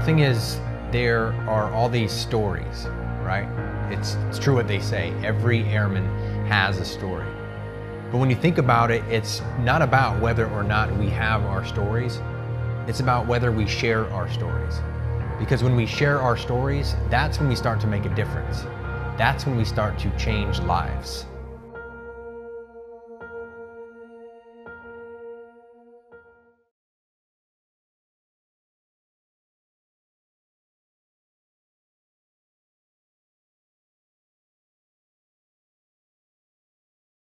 thing is, there are all these stories, right? It's true what they say, every airman has a story. But when you think about it, it's not about whether or not we have our stories, it's about whether we share our stories. Because when we share our stories, that's when we start to make a difference. That's when we start to change lives.